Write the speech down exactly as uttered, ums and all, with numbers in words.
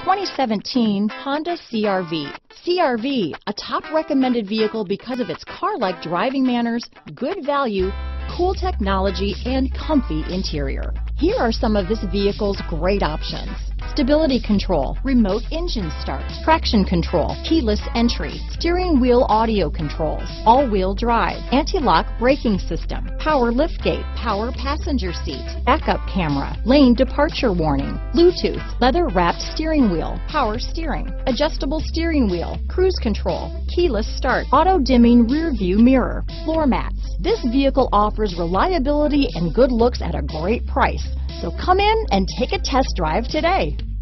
twenty seventeen Honda C R V. C R V, a top recommended vehicle because of its car-like driving manners, good value, cool technology, and comfy interior. Here are some of this vehicle's great options: stability control, remote engine start, traction control, keyless entry, steering wheel audio controls, all-wheel drive, anti-lock braking system, power liftgate, power passenger seat, backup camera, lane departure warning, Bluetooth, leather-wrapped steering wheel, power steering, adjustable steering wheel, cruise control, keyless start, auto-dimming rear view mirror, floor mats. This vehicle offers reliability and good looks at a great price. So come in and take a test drive today.